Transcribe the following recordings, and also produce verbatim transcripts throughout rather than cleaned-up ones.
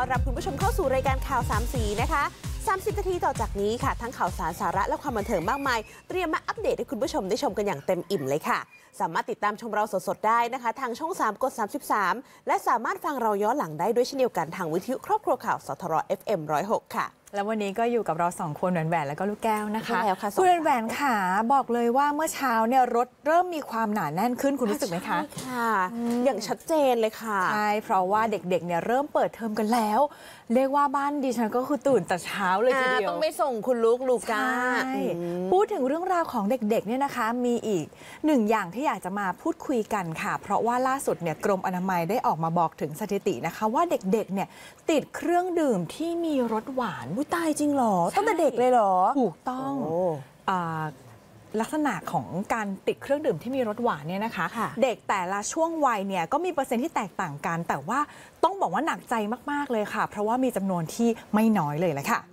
อนรับคุณผู้ชมเข้าสู่รายการข่าวสามสีนะคะสามสิบนาทีต่อจากนี้ค่ะทั้งข่าวสารสาระและความบันเทิงมากมายเตรียมมาอัปเดตให้คุณผู้ชมได้ชมกันอย่างเต็มอิ่มเลยค่ะสามารถติดตามชมเราสดๆได้นะคะทางช่องสามกดสามสิบสามและสามารถฟังเราย้อนหลังได้ด้วยเช่นเดียวกันทางวิทยุครอบครัวข่าวสทร เอฟ เอ็ม หนึ่งร้อยหก ค่ะแล้ววันนี้ก็อยู่กับเราสองคนแหวนแหวนแล้วก็ลูกแก้วนะคะคุณแหวนแหวนค่ะบอกเลยว่าเมื่อเช้าเนี่ยรถเริ่มมีความหนาแน่นขึ้นคุณรู้สึกไหมคะค่ะอย่างชัดเจนเลยค่ะใช่เพราะว่าเด็กๆเนี่ยเริ่มเปิดเทอมกันแล้วเรียกว่าบ้านดิฉันก็คือตื่นแต่เช้าเลยทีเดียวต้องไม่ส่งคุณลูกลูกาพูดถึงเรื่องราวของเด็กๆเนี่ยนะคะมีอีกหนึ่งอย่างที่อยากจะมาพูดคุยกันค่ะเพราะว่าล่าสุดเนี่ยกรมอนามัยได้ออกมาบอกถึงสถิตินะคะว่าเด็กๆเนี่ยติดเครื่องดื่มที่มีรสหวานวุ้ยตายจริงหรอตั้งแต่เด็กเลยเหรอถูกต้องลักษณะของการติดเครื่องดื่มที่มีรสหวานเนี่ยนะคะเด็กแต่ละช่วงวัยเนี่ยก็มีเปอร์เซ็นต์ที่แตกต่างกันแต่ว่าต้องบอกว่าหนักใจมากๆเลยค่ะเพราะว่ามีจำนวนที่ไม่น้อยเลยแหละค่ะ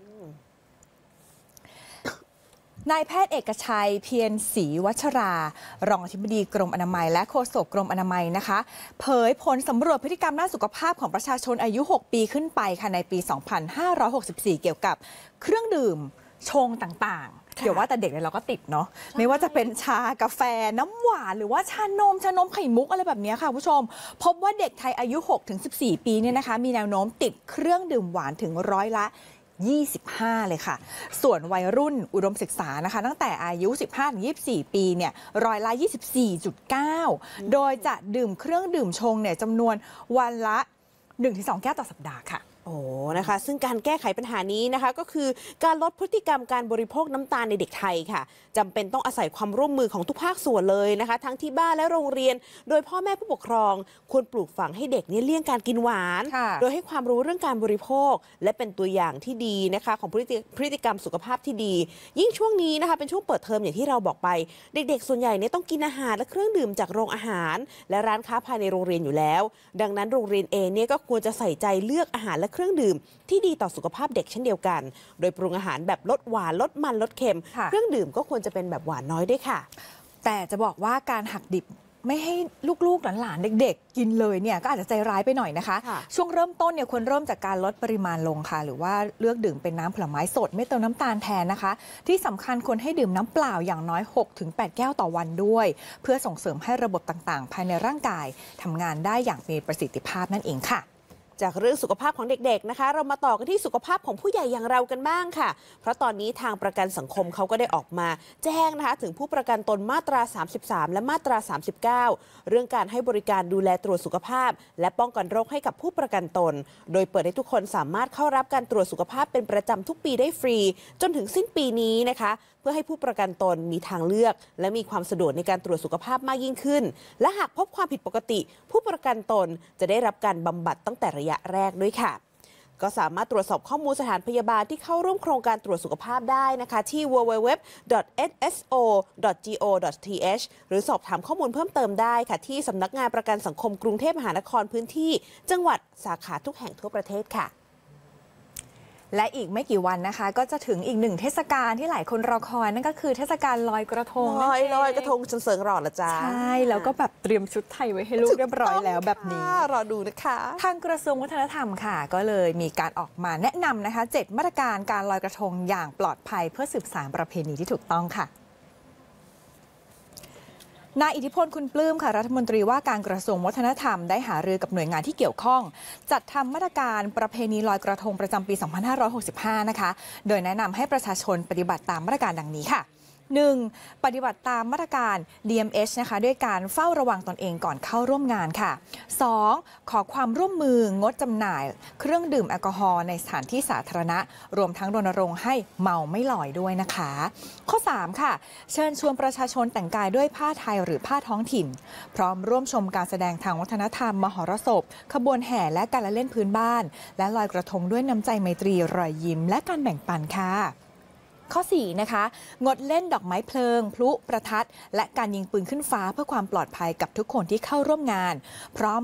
นายแพทย์เอกชัยเพียรศรีวัชรารองอธิบดีกรมอนามัยและโฆษกกรมอนามัยนะคะเผยผลสำรวจพฤติกรรมด้านสุขภาพของประชาชนอายุหกปีขึ้นไปค่ะในปี สองพันห้าร้อยหกสิบสี่ เกี่ยวกับเครื่องดื่มชงต่างๆเดี๋ยวว่าแต่เด็กเนี่ยเราก็ติดเนาะไม่ว่าจะเป็นชากาแฟน้ำหวานหรือว่าชานมชานมไข่มุกอะไรแบบนี้ค่ะผู้ชมพบว่าเด็กไทยอายุ หกถึงสิบสี่ ปีเนี่ยนะคะมีแนวโน้มติดเครื่องดื่มหวานถึงร้อยละยี่สิบห้าเลยค่ะส่วนวัยรุ่นอุดมศึกษานะคะตั้งแต่อายุ สิบห้าถึงยี่สิบสี่ ปีเนี่ยร้อยละ ยี่สิบสี่จุดเก้า โดยจะดื่มเครื่องดื่มชงเนี่ยจำนวนวันละ หนึ่งถึงสอง แก้วต่อสัปดาห์ค่ะโอ้นะคะซึ่งการแก้ไขปัญหานี้นะคะก็คือการลดพฤติกรรมการบริโภคน้ำตาลในเด็กไทยค่ะจำเป็นต้องอาศัยความร่วมมือของทุกภาคส่วนเลยนะคะทั้งที่บ้านและโรงเรียนโดยพ่อแม่ผู้ปกครองควรปลูกฝังให้เด็กนี่เลี่ยงการกินหวานโดยให้ความรู้เรื่องการบริโภคและเป็นตัวอย่างที่ดีนะคะของพฤติกรรมสุขภาพที่ดียิ่งช่วงนี้นะคะเป็นช่วงเปิดเทอมอย่างที่เราบอกไปเด็กๆส่วนใหญ่เนี่ยต้องกินอาหารและเครื่องดื่มจากโรงอาหารและร้านค้าภายในโรงเรียนอยู่แล้วดังนั้นโรงเรียนเองเนี่ยก็ควรจะใส่ใจเลือกอาหารและเครื่องดื่มที่ดีต่อสุขภาพเด็กเช่นเดียวกันโดยปรุงอาหารแบบลดหวานลดมันลดเค็มเครื่องดื่มก็ควรจะเป็นแบบหวานน้อยด้วยค่ะแต่จะบอกว่าการหักดิบไม่ให้ลูกๆหลานๆเด็กๆกินเลยเนี่ยก็อาจจะใจร้ายไปหน่อยนะคะช่วงเริ่มต้นเนี่ยควรเริ่มจากการลดปริมาณลงค่ะหรือว่าเลือกดื่มเป็นน้ำผลไม้สดไม่เติมน้ำตาลแทนนะคะที่สำคัญควรให้ดื่มน้ำเปล่าอย่างน้อย หกถึงแปด แก้วต่อวันด้วยเพื่อส่งเสริมให้ระบบต่างๆภายในร่างกายทำงานได้อย่างมีประสิทธิภาพนั่นเองค่ะจากเรื่องสุขภาพของเด็กๆนะคะเรามาต่อกันที่สุขภาพของผู้ใหญ่อย่างเรากันบ้างค่ะเพราะตอนนี้ทางประกันสังคมเขาก็ได้ออกมาแจ้งนะคะถึงผู้ประกันตนมาตราสามสิบสามและมาตราสามสิบเก้าเรื่องการให้บริการดูแลตรวจสุขภาพและป้องกันโรคให้กับผู้ประกันตนโดยเปิดให้ทุกคนสามารถเข้ารับการตรวจสุขภาพเป็นประจำทุกปีได้ฟรีจนถึงสิ้นปีนี้นะคะเพื่อให้ผู้ประกันตนมีทางเลือกและมีความสะดวกในการตรวจสุขภาพมากยิ่งขึ้นและหากพบความผิดปกติผู้ประกันตนจะได้รับการบำบัดตั้งแต่ระยะแรกด้วยค่ะก็สามารถตรวจสอบข้อมูลสถานพยาบาลที่เข้าร่วมโครงการตรวจสุขภาพได้นะคะที่ ดับเบิลยู ดับเบิลยู ดับเบิลยู ดอท เอส เอส โอ ดอท จี โอ ดอท ที เอช หรือสอบถามข้อมูลเพิ่มเติมได้ค่ะที่สำนักงานประกันสังคมกรุงเทพมหานครพื้นที่จังหวัดสาขาทุกแห่งทั่วประเทศค่ะและอีกไม่กี่วันนะคะก็จะถึงอีกหนึ่งเทศกาลที่หลายคนรอคอยนั่นก็คือเทศกาลลอยกระทงลอยลอยกระทงจนเสิร์งรอละจ้าใช่แล้วก็แบบเตรียมชุดไทยไว้ให้ลูกเรียบร้อยแล้วแบบนี้รอดูนะคะทางกระทรวงวัฒนธรรมค่ะก็เลยมีการออกมาแนะนำนะคะเจ็ดมาตรการการลอยกระทงอย่างปลอดภัยเพื่อสืบสานประเพณีที่ถูกต้องค่ะนายอิทธิพลคุณปลื้มค่ะรัฐมนตรีว่าการกระทรวงวัฒนธรรมได้หารือกับหน่วยงานที่เกี่ยวข้องจัดทำมาตรการประเพณีลอยกระทงประจำปี สองพันห้าร้อยหกสิบห้า นะคะโดยแนะนำให้ประชาชนปฏิบัติตามมาตรการดังนี้ค่ะ หนึ่ง ปฏิบัติตามมาตรการ ดี เอ็ม เอช นะคะด้วยการเฝ้าระวังตนเองก่อนเข้าร่วมงานค่ะ สอง ขอความร่วมมืองดจำหน่ายเครื่องดื่มแอลกอฮอล์ในสถานที่สาธารณะรวมทั้งรณรงค์ให้เมาไม่ลอยด้วยนะคะข้อสามค่ะเชิญชวนประชาชนแต่งกายด้วยผ้าไทยหรือผ้าท้องถิ่นพร้อมร่วมชมการแสดงทางวัฒนธรรมมหรสพขบวนแห่และการละเล่นพื้นบ้านและลอยกระทงด้วยน้ำใจไมตรีรอยยิ้มและการแบ่งปันค่ะข้อสี่นะคะงดเล่นดอกไม้เพลิงพลุประทัดและการยิงปืนขึ้นฟ้าเพื่อความปลอดภัยกับทุกคนที่เข้าร่วมงานพร้อมงด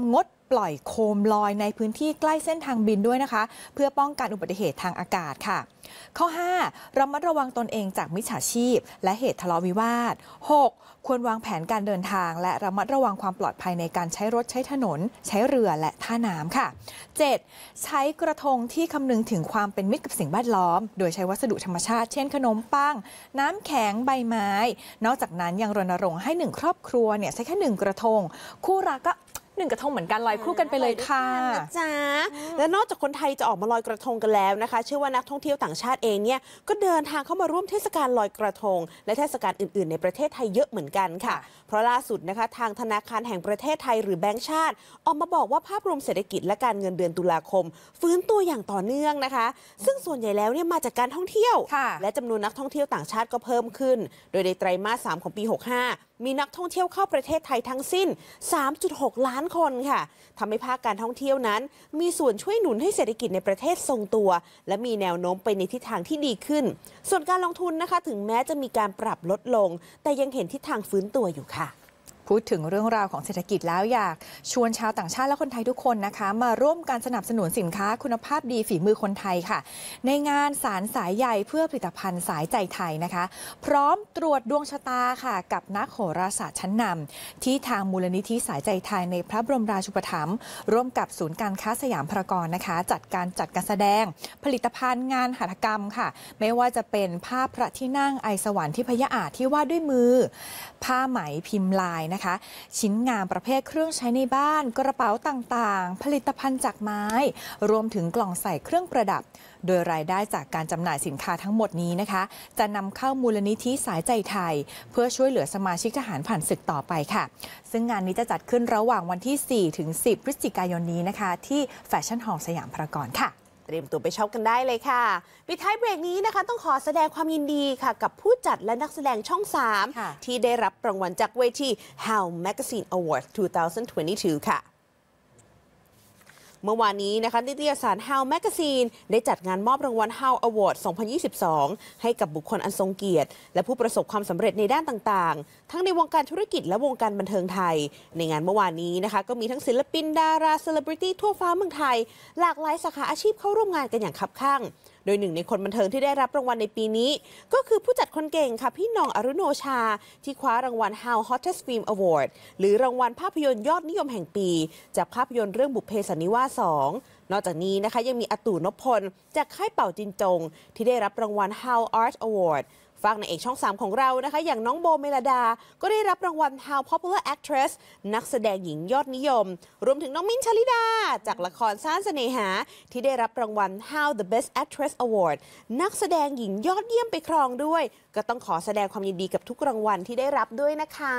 ปล่อยโคมลอยในพื้นที่ใกล้เส้นทางบินด้วยนะคะเพื่อป้องกันอุบัติเหตุทางอากาศค่ะข้อห้าระมัดระวังตนเองจากมิจฉาชีพและเหตุทะเลาะวิวาท หก ควรวางแผนการเดินทางและระมัดระวังความปลอดภัยในการใช้รถใช้ถนนใช้เรือและท่าน้ำค่ะ เจ็ด ใช้กระทงที่คำนึงถึงความเป็นมิตรกับสิ่งแวดล้อมโดยใช้วัสดุธรรมชาติเช่นขนมปังน้ำแข็งใบไม้นอกจากนั้นยังรณรงค์ให้หนึ่งครอบครัวเนี่ยใช้แค่หนึ่งกระทงคู่รักก็หนึ่งกระทงเหมือนกันลอยคู่กันไปเลยค่ะนะจ๊ะและนอกจากคนไทยจะออกมาลอยกระทงกันแล้วนะคะเชื่อว่านักท่องเที่ยวต่างชาติเองเนี่ยก็เดินทางเข้ามาร่วมเทศกาลลอยกระทงและเทศกาลอื่นๆในประเทศไทยเยอะเหมือนกันค่ะเพราะล่าสุดนะคะทางธนาคารแห่งประเทศไทยหรือแบงก์ชาติออกมาบอกว่าภาพรวมเศรษฐกิจและการเงินเดือนตุลาคมฟื้นตัวอย่างต่อเนื่องนะคะซึ่งส่วนใหญ่แล้วเนี่ยมาจากการท่องเที่ยวและจำนวนนักท่องเที่ยวต่างชาติก็เพิ่มขึ้นโดยในไตรมาสสามของปีหกสิบห้ามีนักท่องเที่ยวเข้าประเทศไทยทั้งสิ้น สามจุดหก ล้านคนค่ะทำให้ภาคการท่องเที่ยวนั้นมีส่วนช่วยหนุนให้เศรษฐกิจในประเทศทรงตัวและมีแนวโน้มไปในทิศทางที่ดีขึ้นส่วนการลงทุนนะคะถึงแม้จะมีการปรับลดลงแต่ยังเห็นทิศทางฟื้นตัวอยู่ค่ะพูดถึงเรื่องราวของเศรษฐกิจแล้วอยากชวนชาวต่างชาติและคนไทยทุกคนนะคะมาร่วมการสนับสนุนสินค้าคุณภาพดีฝีมือคนไทยค่ะในงานสารสายใยเพื่อผลิตภัณฑ์สายใจไทยนะคะพร้อมตรวจดวงชะตาค่ะกับนักโหราศาสตร์ชั้นนำที่ทางมูลนิธิสายใจไทยในพระบรมราชูปถัมภ์ร่วมกับศูนย์การค้าสยามพารากอนนะคะจัดการจัดการแสดงผลิตภัณฑ์งานหัตถกรรมค่ะไม่ว่าจะเป็นผ้าพระที่นั่งไอสวรรค์ที่พระอาจที่วาดด้วยมือผ้าไหมพิมพ์ลายนะคะชิ้นงานประเภทเครื่องใช้ในบ้านกระเป๋าต่างๆผลิตภัณฑ์จากไม้รวมถึงกล่องใส่เครื่องประดับโดยรายได้จากการจำหน่ายสินค้าทั้งหมดนี้นะคะจะนำเข้ามูลนิธิสายใจไทยเพื่อช่วยเหลือสมาชิกทหารผ่านศึกต่อไปค่ะซึ่งงานนี้จะจัดขึ้นระหว่างวันที่ สี่ถึงสิบ พฤศจิกายนนี้นะคะที่แฟชั่นฮอลล์สยามพารากอนค่ะเตรียมตัวไปช็อปกันได้เลยค่ะปิดท้ายเบรกนี้นะคะต้องขอแสดงความยินดีค่ะกับผู้จัดและนักแสดงช่อง สาม ที่ได้รับรางวัลจากเวที How Magazine Awards สองพันยี่สิบสอง ค่ะเมื่อวานนี้นะคะนิตยสาร How Magazine ได้จัดงานมอบรางวัล How Award สองพันยี่สิบสอง ให้กับบุคคลอันทรงเกียรติและผู้ประสบความสำเร็จในด้านต่างๆทั้งในวงการธุรกิจและวงการบันเทิงไทยในงานเมื่อวานนี้นะคะก็มีทั้งศิลปินดาราเซเลบริตี้ทั่วฟ้าเมืองไทยหลากหลายสาขาอาชีพเข้าร่วมงานกันอย่างคับคั่งโดยหนึ่งในคนบันเทิงที่ได้รับรางวัลในปีนี้ก็คือผู้จัดคนเก่งค่ะพี่หน่องอรุโนชาที่คว้ารางวัล How Hottest Film Award หรือรางวัลภาพยนตร์ยอดนิยมแห่งปีจากภาพยนตร์เรื่องบุพเพสันนิวาส สอง นอกจากนี้นะคะยังมีอาตู่นพพลจากค่ายเป่าจินจงที่ได้รับรางวัล How Art Awardฝากนางเอกช่อง สาม ของเรานะคะอย่างน้องโบเมลดาก็ได้รับรางวัล How Popular Actress นักแสดงหญิงยอดนิยมรวมถึงน้องมิ้นท์ ชลิดาจากละครซ่านเสน่หาที่ได้รับรางวัล How the Best Actress Award นักแสดงหญิงยอดเยี่ยมไปครองด้วยก็ต้องขอแสดงความยินดีกับทุกรางวัลที่ได้รับด้วยนะคะ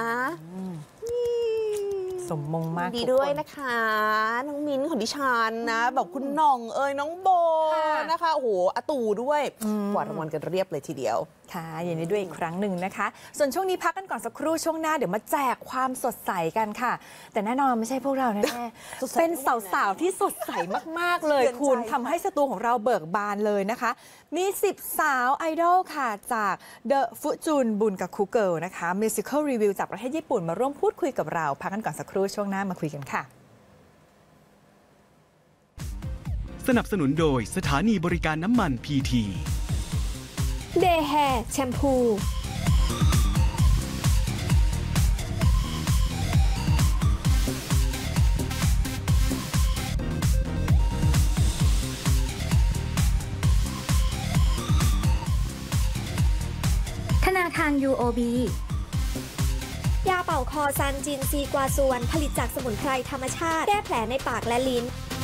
สมมงมากดีด้วยนะคะน้องมิ้นของดิฉันนะบอกคุณหน่องเอ้ยน้องโบนะคะโอ้โหอาตู่ด้วยกวาดรางวัลกันเรียบเลยทีเดียวค่ะยินดีด้วยอีกครั้งหนึ่งนะคะส่วนช่วงนี้พักกันก่อนสักครู่ช่วงหน้าเดี๋ยวมาแจกความสดใสกันค่ะแต่แน่นอนไม่ใช่พวกเราแน่ๆเป็นสาวๆที่สดใสมากๆเลยคุณทำให้สตูของเราเบิกบานเลยนะคะมีสิบสาวไอดอลค่ะจาก The Fortune Bungaku Girl นะคะ Musical Review จากประเทศญี่ปุ่นมาร่วมพูดคุยกับเราพักกันก่อนสักครู่ช่วงหน้ามาคุยกันค่ะสนับสนุนโดยสถานีบริการน้ำมัน พี ทีเดย์แฮร์แชมพูธนาคาร ยู โอ บี ยาเป่าคอซันจินซีกวาส่วนผลิตจากสมุนไพรธรรมชาติแก้แผลในปากและลิ้น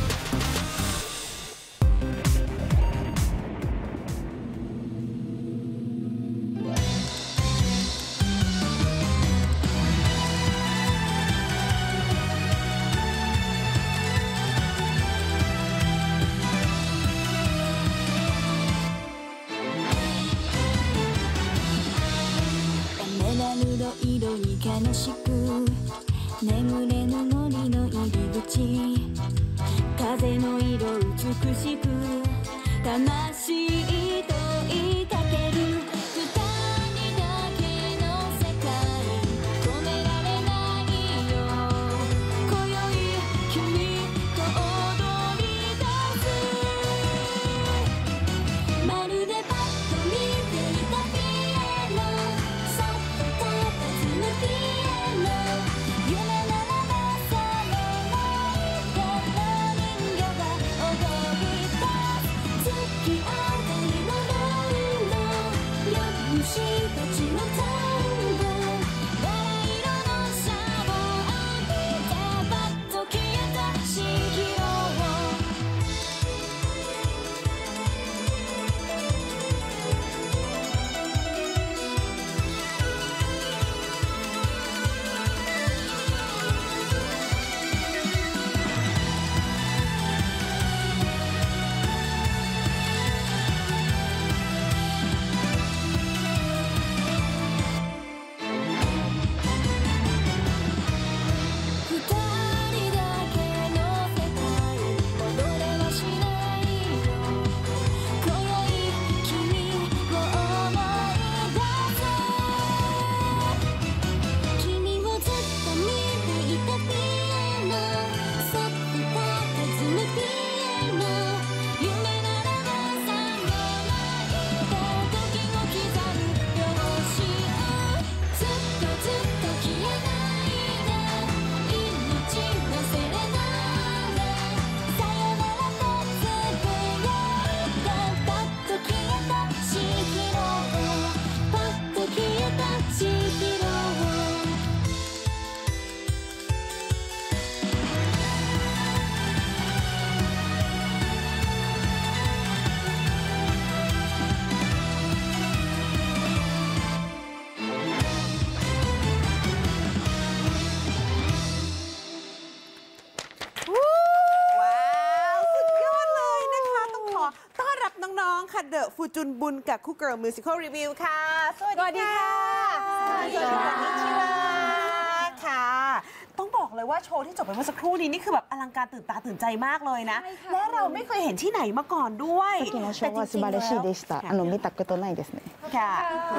悲しく眠れぬ森の入り口風の色美しく魂問いかける二人だけの世界止められないよ今宵君รับน้องๆค่ะเดอะฟูจุนบุญกับคู่เกิร์ลมิวสิควลรีวิวค่ะสวัสดีค่ะสวัสดีค่ะค่ะต้องบอกเลยว่าโชว์ที่จบไปเมื่อสักครู่นี้นี่คือแบบอลังการตื่นตาตื่นใจมากเลยนะและเราไม่เคยเห็นที่ไหนมาก่อนด้วยさっきのショーは素晴らしいでした。あの見たことないですね。 ค่ะ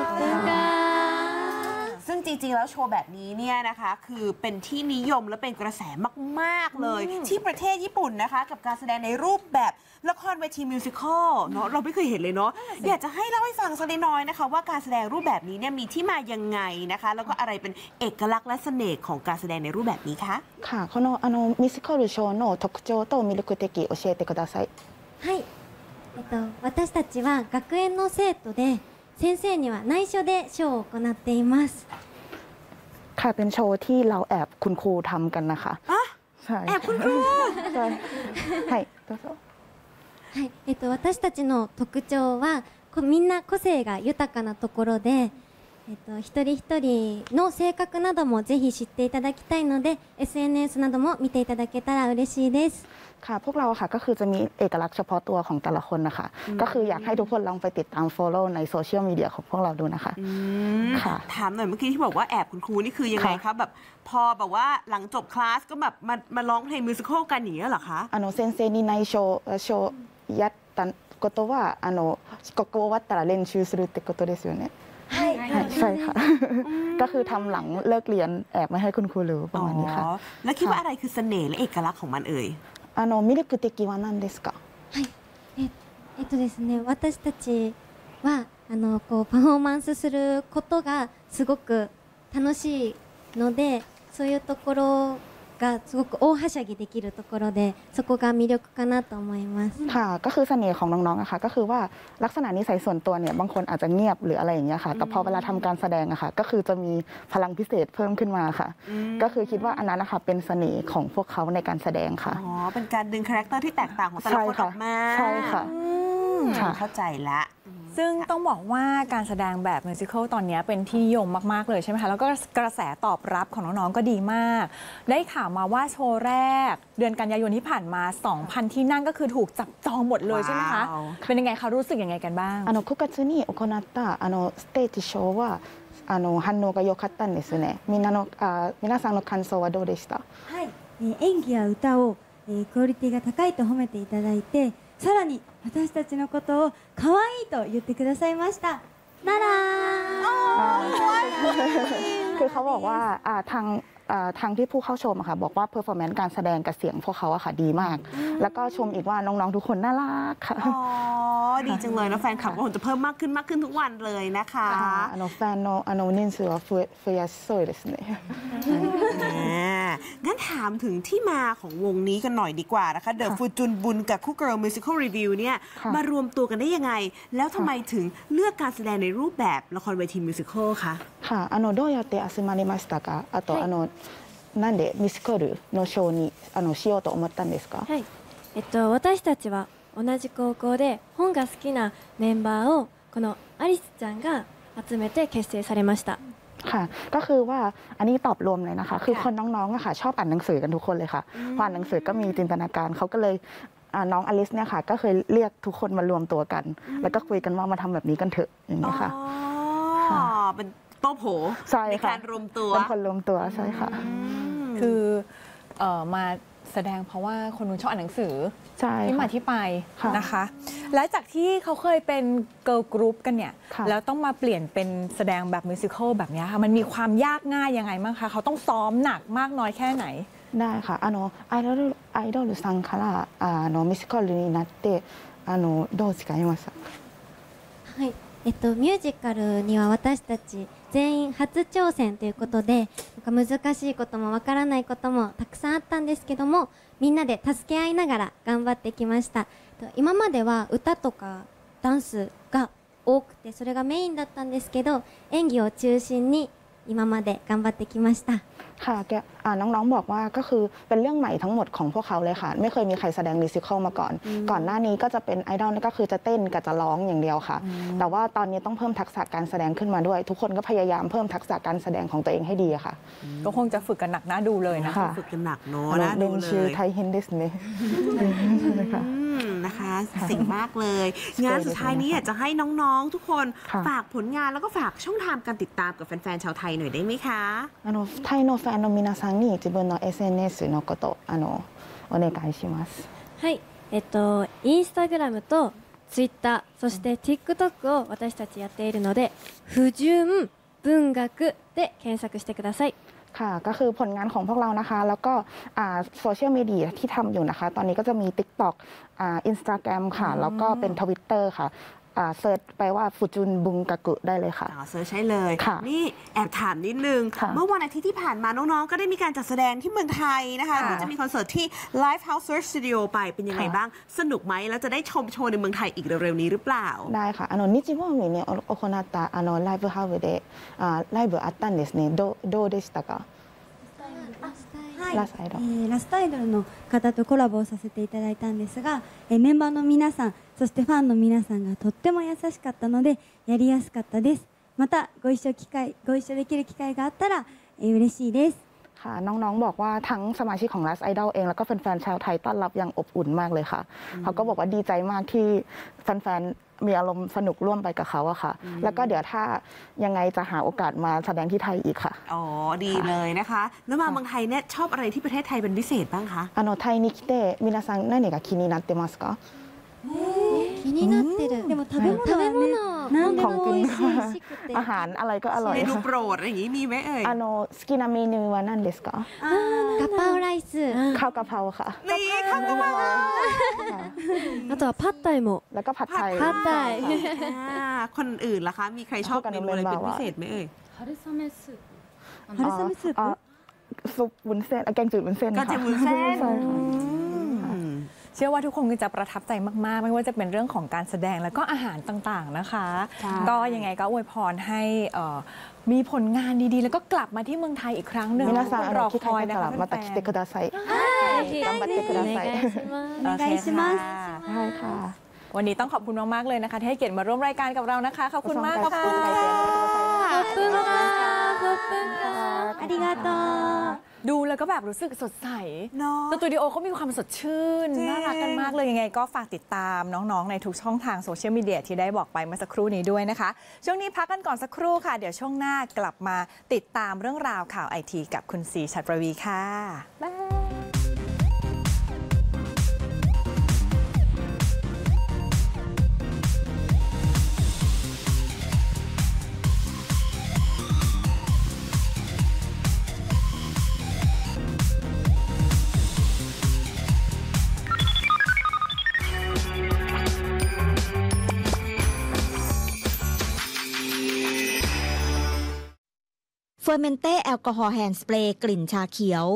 ซึ่งจริงๆแล้วโชว์แบบนี้เนี่ยนะคะคือเป็นที่นิยมและเป็นกระแสมากๆเลยที่ประเทศญี่ปุ่นนะคะกับการแสดงในรูปแบบละครเวทีมิวสิควลเนาะเราไม่เคยเห็นเลยเนาะอยากจะให้เล่าให้ฟังสักนิดน้อยนะคะว่าการแสดงรูปแบบนี้เนี่ยมีที่มายังไงนะคะแล้วก็อะไรเป็นเอกลักษณ์และเสน่ห์ของการแสดงในรูปแบบนี้คะค่ะこのあのミュージカルショーの特徴と魅力的教えてください。 はい、えっと、私たちは学園の生徒で先生には内緒でショーを行っています。 ค่ะเป็นโชว์ที่เราแอบคุณครูทำกันนะคะใช่แอบคุณครูใช่はいどうぞはい、えっと、私たちの特徴はこみんな個性が豊かなところで、えっと、一人一人の性格などもぜひ知っていただきたいので エスエヌエス なども見ていただけたら嬉しいです。 ค่ะพวกเราค่ะก็คือจะมีเอกลักษณ์เฉพาะตัวของแต่ละคนนะคะก็คืออยากให้ทุกคนลองไปติดตาม follow ในโซเชียลมีเดียของพวกเราดูนะคะค่ะถามหน่อยเมื่อกี้ที่บอกว่าแอบคุณครูนี่คือยังไงคะแบบพอแบบว่าหลังจบคลาสก็แบบมามาร้องเพลงมิวสิควลกันอย่างเงี้ยเหรอคะあの先生に内緒ショーやったことはあのここ終わったら練習するってことですよねはいใช่ค่ะก็คือทำหลังเลิกเรียนแอบไม่ให้คุณครูรู้ประมาณนี้ค่ะแล้วคิดว่าอะไรคือเสน่ห์และเอกลักษณ์ของมันเอ่ยあの魅力的は何ですかはいええっとですね私たちはあのこうパフォーマンスすることがすごく楽しいのでそういうところがすごく大はしゃぎできるところでそこが魅力かなと思いますค่ะก็คือเสน่ห์ของน้องๆอะค่ะก็คือว่าลักษณะนิสัยส่วนตัวเนี่ยบางคนอาจจะเงียบหรืออะไรอย่างเงี้ยค่ะแต่พอเวลาทำการแสดงอะค่ะก็คือจะมีพลังพิเศษเพิ่มขึ้นมาค่ะก็คือคิดว่าอันนั้นนะคะเป็นเสน่ห์ของพวกเขาในการแสดงค่ะอ๋อเป็นการดึงคาแรคเตอร์ที่แตกต่างของแต่ละคนออกมาใช่ค่ะเข้าใจละซึ่งต้องบอกว่าการแสดงแบบมิวสิควลตอนนี้เป็นที่นิยมมากๆเลยใช่ไหมคะแล้วก็กระแสตอบรับของน้องๆก็ดีมากได้ข่าวมาว่าโชว์แรกเดือนกันยายนที่ผ่านมา สองพัน ที่นั่งก็คือถูกจับจองหมดเลยใช่ไหมคะเป็นยังไงคะรู้สึกยังไงกันบ้างあのくがつに行ったあのステージショーはあの反応が良かったんですね。みんなのあ皆さんの感想はどうでした？ はい、えー、演技や歌を、えー、クオリティが高いと褒めていただいてさらに私たちのことを可愛いと言ってくださいました。 ならคือเขาบอกว่าทางทางที่ผู้เข้าชมอะค่ะบอกว่าเพอร์ฟอร์แมนซ์การแสดงกับเสียงพวกเขาอะค่ะดีมากแล้วก็ชมอีกว่าน้องๆทุกคนน่ารักค่ะอ๋อดีจังเลยนะแฟนคลับก็คงจะเพิ่มมากขึ้นมากขึ้นทุกวันเลยนะคะあのファンのあの人数は増え増やしそうですねงั้นถามถึงที่มาของวงนี้กันหน่อยดีกว่านะคะเดอะฟูจุนบุญกับคู่เกิร์ลมิวสิควลรีวิวเนี่ยมารวมตัวกันได้ยังไงแล้วทำไมถึงเลือกการแสดงในรูปแบบละครเวทีมิวสิควลคะค่ะあのどうやって集まりましたかあとあのなんでミュージカルのショーにあのしようと思ったんですかはい、えっと私たちは同じ高校で本が好きなメンバーをこのアリスちゃんが集めて結成されましたค่ะก็คือว่าอันนี้ตอบรวมเลยนะคะคือคนน้องๆอะค่ะชอบอ่านหนังสือกันทุกคนเลยค่ะพออ่านหนังสือก็มีจินตนาการเขาก็เลยน้องอลิสเนี่ยค่ะก็เคยเรียกทุกคนมารวมตัวกันแล้วก็คุยกันว่ามาทำแบบนี้กันเถอะอย่างนี้ค่ะอ๋อเป็นโต๊ะโผในการรวมตัวเป็นคนรวมตัวใช่ค่ะคือมาแสดงเพราะว่าคนนู้นชอบอ่านหนังสือที่มาที่ไปนะคะและจากที่เขาเคยเป็นเกิร์ลกรุ๊ปกันเนี่ยแล้วต้องมาเปลี่ยนเป็นแสดงแบบมิวสิควลแบบนี้ค่ะมันมีความยากง่ายยังไงบ้างคะเขาต้องซ้อมหนักมากน้อยแค่ไหนได้ค่ะあのアイドルアイドルさんからあのミュージカルになってあのどう使いましたはいえっとミュージカルには私たち全員初挑戦ということでなんか難しいこともわからないこともたくさんあったんですけどもみんなで助け合いながら頑張ってきました今までは歌とかダンスが多くてそれがメインだったんですけど演技を中心に今まで頑張ってきましたค่ะแกน้องๆบอกว่าก็คือเป็นเรื่องใหม่ทั้งหมดของพวกเขาเลยค่ะไม่เคยมีใครแสดงมิวสิควลมาก่อนก่อนหน้านี้ก็จะเป็นไอดอลนี่ก็คือจะเต้นกับจะร้องอย่างเดียวค่ะแต่ว่าตอนนี้ต้องเพิ่มทักษะการแสดงขึ้นมาด้วยทุกคนก็พยายามเพิ่มทักษะการแสดงของตัวเองให้ดีค่ะก็คงจะฝึกกันหนักน่าดูเลยนะคะฝึกกันหนักเนาะน่าดูเลยชื่อไทยเฮนดิสเน่นะคะเจ๋งมากเลยงานสุดท้ายนี้อยากจะให้น้องๆทุกคนฝากผลงานแล้วก็ฝากช่องทางการติดตามกับแฟนๆชาวไทยหน่อยได้ไหมคะあのタイのファンの皆さんに自分の エスエヌエス のことあのお願いします。 はい、えっとインスタグラムとツイッターそして TikTok を私たちやっているので不純文学で検索してください。 ค่ะก็คือผลงานของพวกเรานะคะแล้วก็โซเชียลมีเดียที่ทำอยู่นะคะตอนนี้ก็จะมี TikTok อ่า Instagram ค่ะแล้วก็เป็น Twitter ค่ะเซิร์ชไปว่าฟูจุนบุงกะกุได้เลยค่ะเซิร์ชใช้เลยนี่แอบถามนิดนึงเมื่อวันอาทิตย์ที่ผ่านมาน้องๆก็ได้มีการจัดแสดงที่เมืองไทยนะคะก็จะมีคอนเสิร์ตที่ Live House Search Studio ไปเป็นยังไงบ้างสนุกไหมแล้วจะได้ชมโชว์ในเมืองไทยอีกเร็วๆนี้หรือเปล่าได้ค่ะあの日曜日に行ったあのライブハウスでライブあったんですねどどうでしたかはい、ラスアイドル、えー、ラストアイドルの方とコラボをさせていただいたんですが、えー、メンバーの皆さんそしてファンの皆さんがとっても優しかったのでやりやすかったです。またご一緒機会ご一緒できる機会があったら、えー、嬉しいですค่ะน้องๆบอกว่าทั้งสมาชิกของ Last Idol เองแล้วก็แฟนๆชาวไทยต้อนรับอย่างอบอุ่นมากเลยค่ะเขาก็บอกว่าดีใจมากที่แฟนๆมีอารมณ์สนุกร่วมไปกับเขาอะค่ะแล้วก็เดี๋ยวถ้ายังไงจะหาโอกาสมาแสดงที่ไทยอีกค่ะอ๋อดีเลยนะคะแล้วมาเมืองไทยเนี่ยชอบอะไรที่ประเทศไทยเป็นพิเศษบ้างคะあのタイに来て皆さん何が気になってますか気になってるでも食べ物はね何でも美味しいくてอาหารอะไรก็อร่อยเมนูโปรดอะไรอย่างนี้มีไหมเอ่ยあの好きなメニューは何ですかガパオライスข้าวกะเพราค่ะนี่ข้าวกะเพราあとはパッタイもแล้วก็ผัดไทยผัดไทยคนอื่นล่ะคะมีใครชอบเมนูอะไรเป็นพิเศษไหมเอ่ย春雨スープ春雨スープซุปวุ้นเส้นแกงจืดวุ้นเส้นค่ะแกงจืดวุ้นเส้นเชื่อว่าทุกคนจะประทับใจมากๆไม่ว่าจะเป็นเรื่องของการแสดงแล้วก็อาหารต่างๆนะคะก็ยังไงก็อวยพรให้มีผลงานดีๆแล้วก็กลับมาที่เมืองไทยอีกครั้งหนึ่งรอคอยนะคะมาตักเตะกระดาษใส่頑張ってくださいお願いしますใช่ค่ะวันนี้ต้องขอบคุณมากๆเลยนะคะที่ให้เกียรติมาร่วมรายการกับเรานะคะขอบคุณมากค่ะขอบคุณค่ะขอบคุณค่ะありがとうดูแล้วก็แบบรู้สึกสดใสสตูดิโอเขามีความสดชื่นน่ารักกันมากเลยยังไงก็ฝากติดตามน้องๆในทุกช่องทางโซเชียลมีเดียที่ได้บอกไปเมื่อสักครู่นี้ด้วยนะคะช่วงนี้พักกันก่อนสักครู่ค่ะเดี๋ยวช่วงหน้ากลับมาติดตามเรื่องราวข่าวไอทีกับคุณศรีชัดประวีค่ะบ๊ายบายเฟอร์เมนเต้แอลกอฮอล์แฮนด์สเปรย์กลิ่นชาเขียว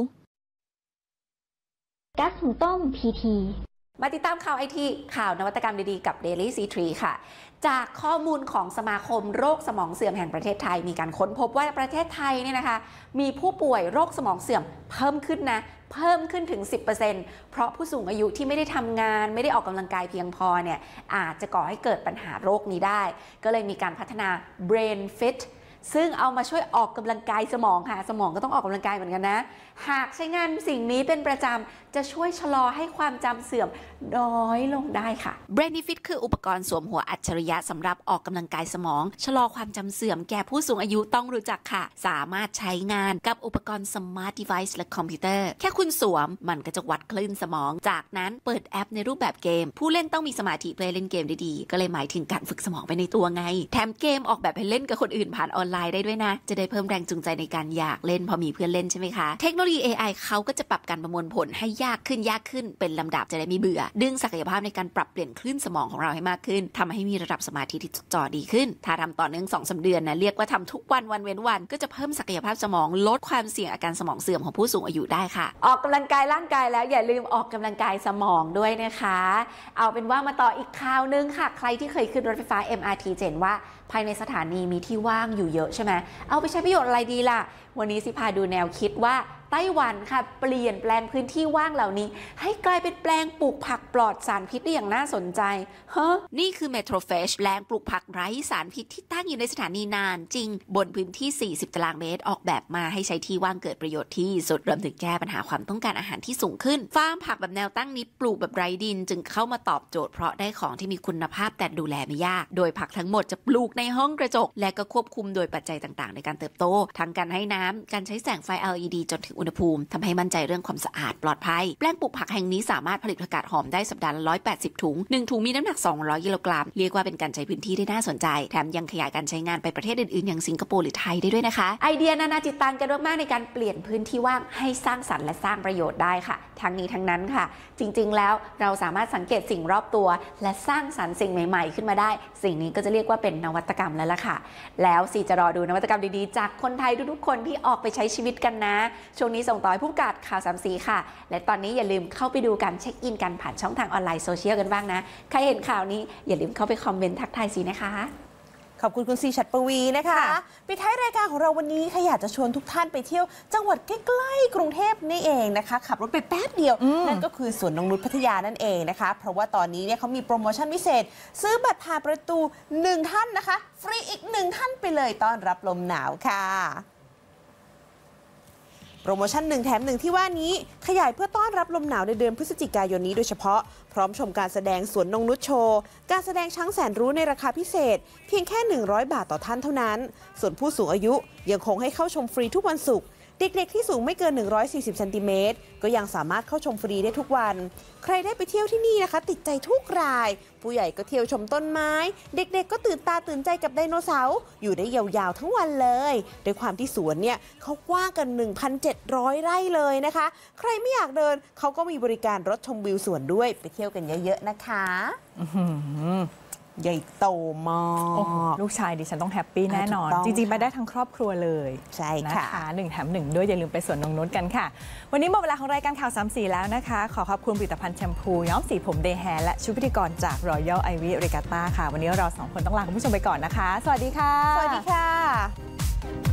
ก๊าซหุงต้ม พี ทีมาติดตามข่าวไอทีข่าวนวัตกรรมดีๆกับ Daily ซี ทรี ค่ะจากข้อมูลของสมาคมโรคสมองเสื่อมแห่งประเทศไทยมีการค้นพบว่าประเทศไทยเนี่ยนะคะมีผู้ป่วยโรคสมองเสื่อมเพิ่มขึ้นนะเพิ่มขึ้นถึง สิบเปอร์เซ็นต์ เพราะผู้สูงอายุที่ไม่ได้ทำงานไม่ได้ออกกำลังกายเพียงพอเนี่ยอาจจะก่อให้เกิดปัญหาโรคนี้ได้ก็เลยมีการพัฒนา Brain Fitซึ่งเอามาช่วยออกกำลังกายสมองค่ะสมองก็ต้องออกกำลังกายเหมือนกันนะหากใช้งานสิ่งนี้เป็นประจำจะช่วยชะลอให้ความจำเสื่อมน้อยลงได้ค่ะ Brainfit คืออุปกรณ์สวมหัวอัจฉริยะสำหรับออกกำลังกายสมองชะลอความจำเสื่อมแก่ผู้สูงอายุต้องรู้จักค่ะสามารถใช้งานกับอุปกรณ์ Smart Device และคอมพิวเตอร์แค่คุณสวมมันก็จะวัดคลื่นสมองจากนั้นเปิดแอปในรูปแบบเกมผู้เล่นต้องมีสมาธิเพื่อเล่นเกมได้ดีก็เลยหมายถึงการฝึกสมองไปในตัวไงแถมเกมออกแบบให้เล่นกับคนอื่นผ่านออนไลน์ได้ด้วยนะจะได้เพิ่มแรงจูงใจในการอยากเล่นพอมีเพื่อนเล่นใช่ไหมคะเทคโนโลยี เอ ไอ เขาก็จะปรับการประมวลผลให้ยากขึ้นยากขึ้นเป็นลำดับจะได้ไม่เบื่อดึงศักยภาพในการปรับเปลี่ยนคลื่นสมองของเราให้มากขึ้นทำให้มีระดับสมาธิที่จดจ่อดีขึ้นถ้าทำต่อเนื่อง สองถึงสาม เดือนนะเรียกว่าทำทุกวันวันเว้นวันก็จะเพิ่มศักยภาพสมองลดความเสี่ยงอาการสมองเสื่อมของผู้สูงอายุได้ค่ะออกกำลังกายร่างกายแล้วอย่าลืมออกกำลังกายสมองด้วยนะคะเอาเป็นว่ามาต่ออีกข่าวนึงค่ะใครที่เคยขึ้นรถไฟฟ้า เอ็ม อาร์ ที จะเห็นว่าภายในสถานีมีที่ว่างอยู่เยอะใช่ไหมเอาไปใช้ประโยชน์อะไรดีล่ะวันนี้สิพาดูแนวคิดว่าไต้หวันค่ะเปลี่ยนแปลงพื้นที่ว่างเหล่านี้ให้กลายเป็นแปลงปลูกผักปลอดสารพิษได้อย่างน่าสนใจเฮ้นี่คือเมโทรเฟชแปลงปลูกผักไร้สารพิษที่ตั้งอยู่ในสถานีนานจริงบนพื้นที่สี่สิบตารางเมตรออกแบบมาให้ใช้ที่ว่างเกิดประโยชน์ที่สุดรวมถึงแก้ปัญหาความต้องการอาหารที่สูงขึ้นฟาร์มผักแบบแนวตั้งนี้ปลูกแบบไร้ดินจึงเข้ามาตอบโจทย์เพราะได้ของที่มีคุณภาพแต่ดูแลไม่ยากโดยผักทั้งหมดจะปลูกในห้องกระจกและก็ควบคุมโดยปัจจัยต่างๆในการเติบโตทั้งการให้น้ำการใช้แสงไฟ แอล อี ดี จนถึงอุณหภูมิทำให้มั่นใจเรื่องความสะอาดปลอดภัยแปลงปลูกผักแห่งนี้สามารถผลิตผักกาดหอมได้สัปดาห์ละหนึ่งร้อยแปดสิบถุงหนึ่งถุงมีน้ำหนักสองร้อยกิโลกรัมเรียกว่าเป็นการใช้พื้นที่ได้น่าสนใจแถมยังขยายการใช้งานไปประเทศอื่นๆอย่างสิงคโปร์หรือไทยได้ด้วยนะคะไอเดียนานาจิตตังกันมากๆในการเปลี่ยนพื้นที่ว่างให้สร้างสรรค์และสร้างประโยชน์ได้ค่ะทั้งนี้ทั้งนั้นค่ะจริงๆแล้วเราสามารถสังเกตสิ่งรอบตัวและสร้างสรรค์สิ่งใหม่ๆขึ้นมาได้สิ่งนี้ก็จะเรียกว่าเป็นนวัตกรรมแล้วล่ะค่ะแล้วสิจะรอดูนวัตกรรมดีๆจากคนไทยทุกๆคนที่ออกไปใช้ชีวิตกันนะช่วงนี้ส่งต่อให้ผู้ประกาศข่าวสามสีค่ะและตอนนี้อย่าลืมเข้าไปดูกันเช็คอินกันผ่านช่องทางออนไลน์โซเชียลกันบ้างนะใครเห็นข่าวนี้อย่าลืมเข้าไปคอมเมนต์ทักทายสีนะคะขอบคุณคุณซีฉัตรปวีนะคะปิดท้ายรายการของเราวันนี้ค่ะอยากจะชวนทุกท่านไปเที่ยวจังหวัดใกล้ๆกรุงเทพนี่เองนะคะขับรถไปแป๊บเดียวนั่นก็คือสวนนงนุชพัทยานั่นเองนะคะเพราะว่าตอนนี้เนี่ยเขามีโปรโมชั่นพิเศษซื้อบัตรผ่านประตูหนึ่งท่านนะคะฟรีอีกหนึ่งท่านไปเลยต้อนรับลมหนาวค่ะโปรโมชั่นหนึ่งแถมหนึ่งที่ว่านี้ขยายเพื่อต้อนรับลมหนาวในเดือนพฤศจิกายนนี้โดยเฉพาะพร้อมชมการแสดงสวนนงนุชโชว์การแสดงช้างแสนรู้ในราคาพิเศษเพียงแค่หนึ่งร้อยบาทต่อท่านเท่านั้นส่วนผู้สูงอายุยังคงให้เข้าชมฟรีทุกวันศุกร์เด็กๆที่สูงไม่เกินหนึ่งร้อยสี่สิบเซนติเมตรก็ยังสามารถเข้าชมฟรีได้ทุกวันใครได้ไปเที่ยวที่นี่นะคะติดใจทุกรายผู้ใหญ่ก็เที่ยวชมต้นไม้เด็กๆก็ตื่นตาตื่นใจกับไดโนเสาร์อยู่ได้ยาวๆทั้งวันเลยโดยความที่สวนเนี่ยเขากว้างกัน หนึ่งพันเจ็ดร้อย ไร่เลยนะคะใครไม่อยากเดินเขาก็มีบริการรถชมวิวสวนด้วยไปเที่ยวกันเยอะๆนะคะใหญ่โตมากลูกชายดิฉันต้องแฮปปี้แน่นอนจริงๆไปได้ทั้งครอบครัวเลยใช่ค่ะหนึ่งแถมหนึ่งด้วยอย่าลืมไปสวนนงนุชกันค่ะวันนี้หมดเวลาของรายการข่าวสามสีแล้วนะคะขอขอบคุณผลิตภัณฑ์แชมพูย้อมสีผมเดย์แฮร์และชุดพิธีกรจาก Royal Ivy Regatta ค่ะวันนี้เราสองคนต้องลาคุณผู้ชมไปก่อนนะคะสวัสดีค่ะสวัสดีค่ะ